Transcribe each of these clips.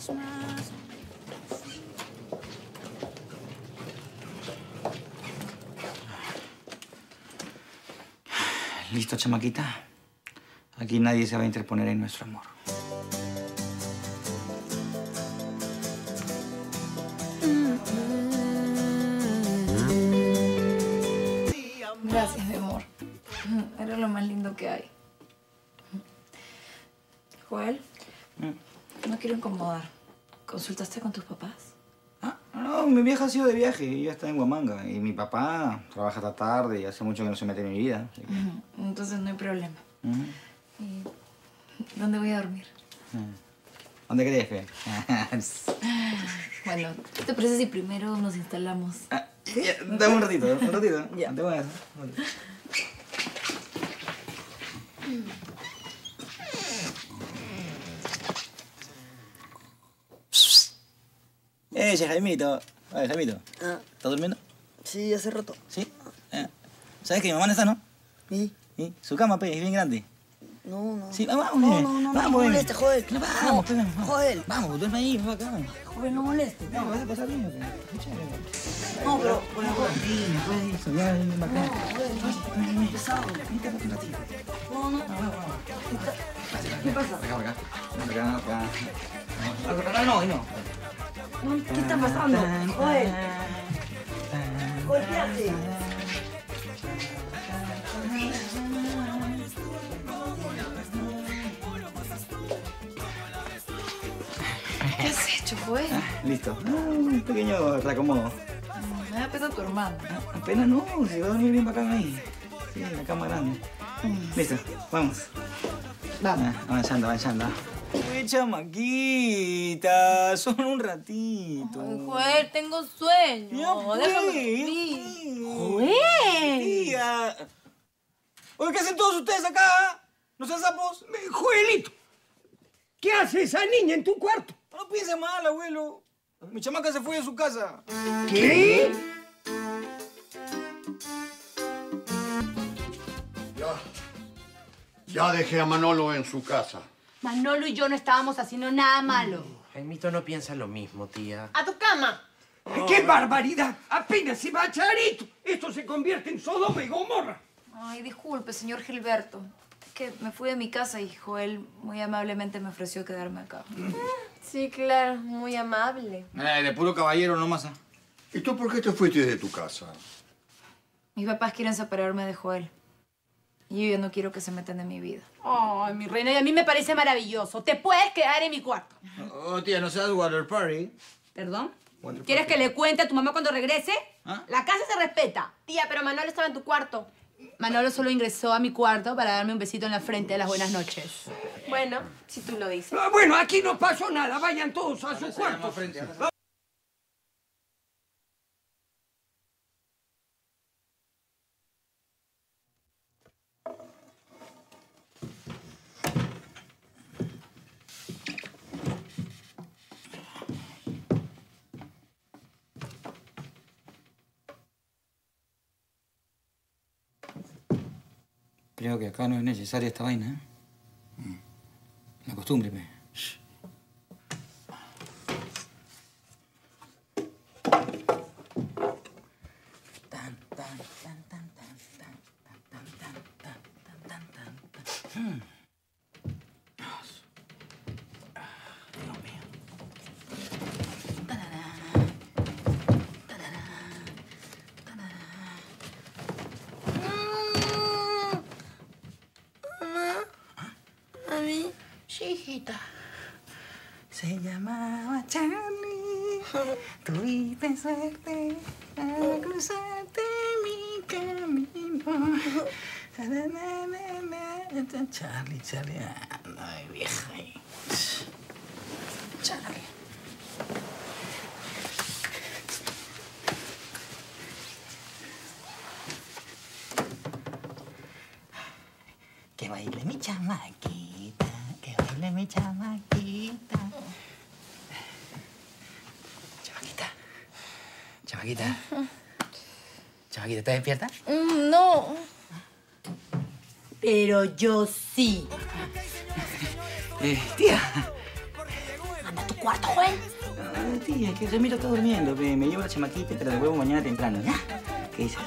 más. Listo, chamaquita. Aquí nadie se va a interponer en nuestro amor. Gracias, mi amor. Eres lo más lindo que hay. Joel, no quiero incomodar. ¿Consultaste con tus papás? Ah, no, mi vieja ha sido de viaje. Ella está en Huamanga. Y mi papá trabaja hasta tarde y hace mucho que no se mete en mi vida. Así que... Entonces no hay problema. ¿Y dónde voy a dormir? ¿Dónde crees, Fe? Bueno, ¿qué te parece si primero nos instalamos? Dame un ratito, Ya. Te voy a hacer. Jaimito. Oye, Jaimito. ¿Estás durmiendo? Sí, hace rato. ¿Sí? ¿Sabes que mi mamá no está, no? ¿Y? ¿Sí? Su cama, pe, es bien grande. No. Sí, vamos, No moleste, Joel. Vamos, pe, vamos. Joel. Vamos, duerme ahí, vamos acá. Joel, no moleste. No, vas a pasar bien, pe. No, pero... Sí, puedes ir, soñar, bien bacán. Joel, pesado. No. ¿Qué pasa? Acá. No. ¿Qué está pasando? Joel. Joel, ¿qué haces? ¿Qué has hecho, Joel? Listo. Un pequeño reacomodo. Me da pena tu hermano. Apenas no, se va a dormir bien bacán ahí. Sí, en la cama grande. Listo, vamos. Vamos. Avanzando. Uy, chamaquita, solo un ratito. Ay, Joel, tengo sueño. Déjame dormir. ¡Joel! Tía. Oye, ¿qué hacen todos ustedes acá? ¿No sean sapos? Joelito, ¿qué hace esa niña en tu cuarto? No piense mal, abuelo. Mi chamaca se fue de su casa. ¿Qué? Ya dejé a Manolo en su casa. Manolo y yo no estábamos haciendo nada malo. Jaimito no piensa lo mismo, tía. ¡A tu cama! ¡Qué barbaridad! Apenas se va Charito. Esto se convierte en Sodoma y Gomorra. Ay, disculpe, señor Gilberto. Es que me fui de mi casa y Joel muy amablemente me ofreció quedarme acá. Sí, claro, muy amable. De puro caballero nomás. ¿Y tú por qué te fuiste de tu casa? Mis papás quieren separarme de Joel. Y yo ya no quiero que se metan en mi vida. Ay, mi reina, y a mí me parece maravilloso. Te puedes quedar en mi cuarto. Oh, tía, no seas water party. ¿Perdón? ¿Quieres que le cuente a tu mamá cuando regrese? ¿Ah? La casa se respeta. Tía, pero Manolo estaba en tu cuarto. Manolo solo ingresó a mi cuarto para darme un besito en la frente de las buenas noches. Bueno, si tú lo dices. Bueno, aquí no pasó nada. Vayan todos a su cuarto. Creo que acá no es necesaria esta vaina, ¿eh? La costumbre, pe. Dios mío. Sí, hijita. Se llamaba Charlie. Tuviste suerte al cruzarte mi camino. Charlie. Ay, vieja. Charlie. Que baile mi chamaquita, que baile mi chamaquita. Chamaquita, ¿estás despierta? No. Pero yo sí. Tía. Anda, tu cuarto, Joel? Tía, es que Remiro está durmiendo. Me llevo la chamaquita y te la devuelvo mañana temprano, ¿ya? ¿Qué dices?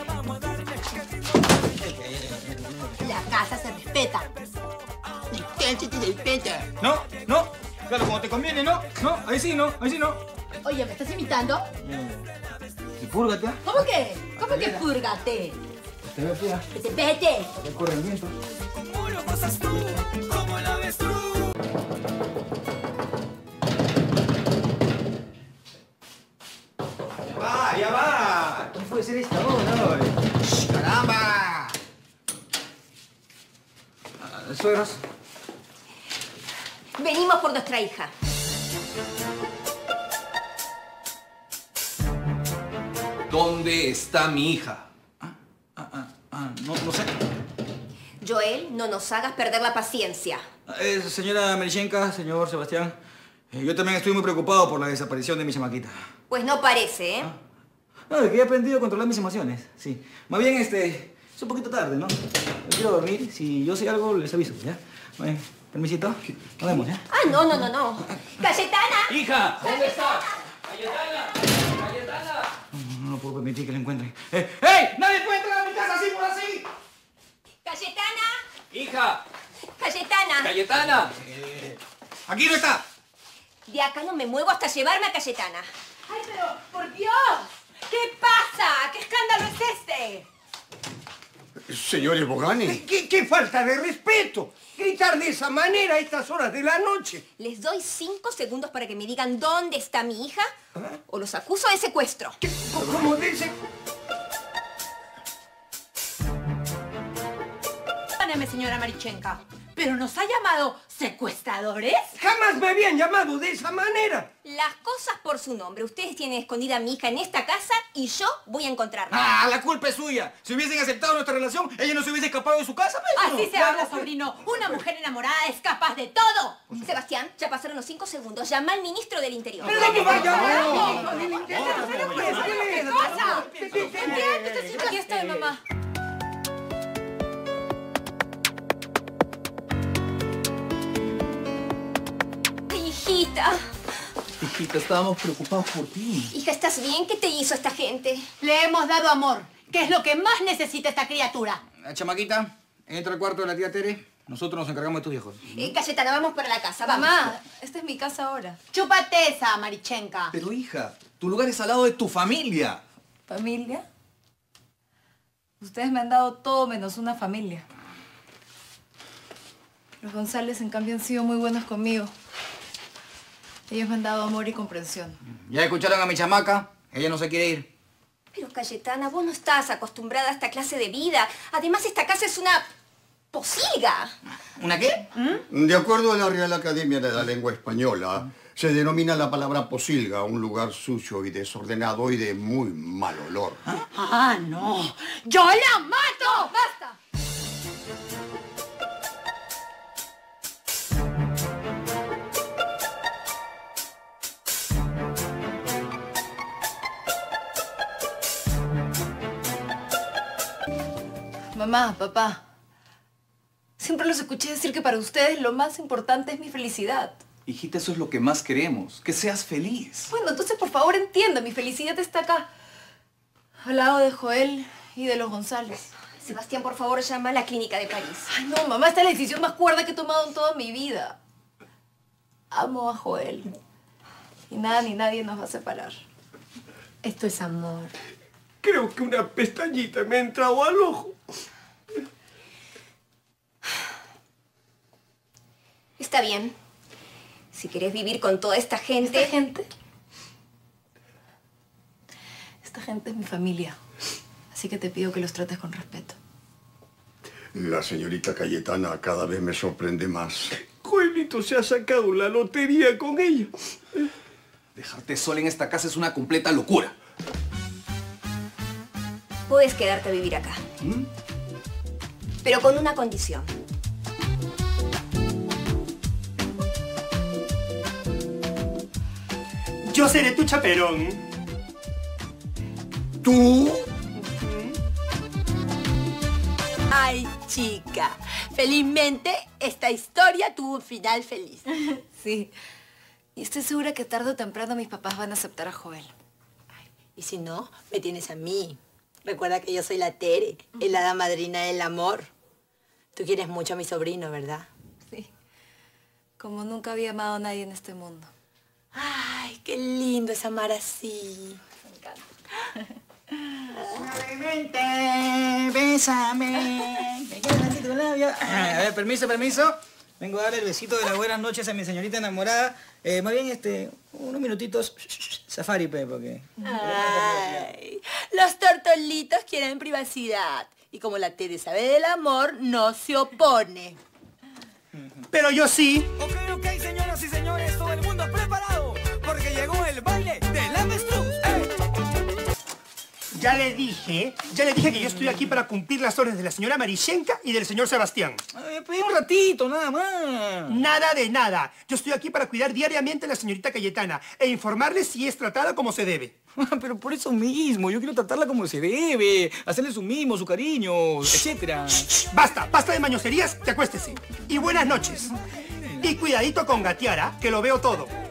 La casa se respeta. La casa se respeta. No, no. Claro, como te conviene, ¿no? No, ahí sí no. Oye, ¿me estás imitando? Y púrgate. ¿Cómo que? ¿Cómo que púrgate? Te veo, tía. Vete. Que corre el viento. Ya va. ¿Qué puede ser esta hora? ¡Shh, caramba! Suegros. Venimos por nuestra hija. ¿Dónde está mi hija? No sé. Joel, no nos hagas perder la paciencia. Señora Melichenka, señor Sebastián, yo también estoy muy preocupado por la desaparición de mi chamaquita. Pues no parece, ¿eh? No, de que he aprendido a controlar mis emociones, sí. Más bien, es un poquito tarde, ¿no? Yo quiero dormir. Si yo sé algo, les aviso, ¿ya? Bueno, permisito. Nos vemos, ¿ya? Ah, no. ¡Cayetana! ¡Hija! ¿Dónde está? ¡Cayetana! No puedo permitir que la encuentren. ¡Ey! ¡Nadie puede entrar a mi casa así por así! ¡Cayetana! ¡Hija! ¡Cayetana! ¡Cayetana! ¡Aquí no está! De acá no me muevo hasta llevarme a Cayetana. ¡Ay, pero por Dios! ¿Qué pasa? ¿Qué escándalo es este? Señores Bogani. ¿Qué falta de respeto? Gritar de esa manera a estas horas de la noche. Les doy 5 segundos para que me digan dónde está mi hija o los acuso de secuestro. ¿Cómo dice? Perdóneme, señora Marichenka, ¿pero nos ha llamado secuestradores? Jamás me habían llamado de esa manera. Las cosas por su nombre. Ustedes tienen escondida a mi hija en esta casa y yo voy a encontrarla. ¡Ah, la culpa es suya! Si hubiesen aceptado nuestra relación, ella no se hubiese escapado de su casa, ¿ves? Así se habla, sobrino. Una mujer enamorada es capaz de todo. Sebastián, ya pasaron los 5 segundos. Llama al ministro del Interior. ¿Pero cómo va a llamar? ¿Qué pasa? Aquí estoy, mamá. Hijita. Hijita, estábamos preocupados por ti. Hija, ¿estás bien? ¿Qué te hizo esta gente? Le hemos dado amor, que es lo que más necesita esta criatura. Chamaquita, entra al cuarto de la tía Tere. Nosotros nos encargamos de tus viejos. Cayetana, vamos para la casa, vamos. Mamá, esta es mi casa ahora. Chúpate esa, Marichenka. Pero hija, tu lugar es al lado de tu familia. ¿Familia? Ustedes me han dado todo menos una familia. Los González, en cambio, han sido muy buenos conmigo. Ellos me han dado amor y comprensión. Ya escucharon a mi chamaca. Ella no se quiere ir. Pero, Cayetana, vos no estás acostumbrada a esta clase de vida. Además, esta casa es una posilga. ¿Una qué? De acuerdo a la Real Academia de la Lengua Española, se denomina la palabra posilga un lugar sucio y desordenado y de muy mal olor. ¡Ah, no! ¡Yo la mato! ¡Basta! Mamá, papá, siempre los escuché decir que para ustedes lo más importante es mi felicidad. Hijita, eso es lo que más queremos, que seas feliz. Bueno, entonces por favor entienda, mi felicidad está acá, al lado de Joel y de los González. Sebastián, por favor, llama a la clínica de París. Ay, no, mamá, esta es la decisión más cuerda que he tomado en toda mi vida. Amo a Joel y nada ni nadie nos va a separar. Esto es amor. Creo que una pestañita me ha entrado al ojo. Está bien. Si querés vivir con toda esta gente... Esta gente es mi familia. Así que te pido que los trates con respeto. La señorita Cayetana cada vez me sorprende más. Joelito se ha sacado la lotería con ella. Dejarte sola en esta casa es una completa locura. Puedes quedarte a vivir acá. Pero con una condición. Yo seré tu chaperón. ¿Tú? Ay, chica. Felizmente, esta historia tuvo un final feliz. Sí. Y estoy segura que tarde o temprano mis papás van a aceptar a Joel. Y si no, me tienes a mí. Recuerda que yo soy la Tere, el hada madrina del amor. Tú quieres mucho a mi sobrino, ¿verdad? Sí. Como nunca había amado a nadie en este mundo. Ay, qué lindo es amar así. Me encanta. Suavemente, bésame. Me queda así tu labio. A ver, permiso. Vengo a darle el besito de las buenas noches a mi señorita enamorada. Más bien, unos minutitos. Safari, porque... Ay, los tortolitos quieren privacidad. Y como la Tere sabe del amor, no se opone. Pero yo sí. Ok, señoras y señores, todo el mundo preparado, porque llegó el baile del avestruz. Ya le dije que yo estoy aquí para cumplir las órdenes de la señora Marishenka y del señor Sebastián. Pues un ratito, nada más. Nada de nada. Yo estoy aquí para cuidar diariamente a la señorita Cayetana e informarle si es tratada como se debe. Pero por eso mismo, yo quiero tratarla como se debe, hacerle su mimo, su cariño, etc. Basta de mañoserías, que acuéstese. Y buenas noches. Y cuidadito con gatear, que lo veo todo.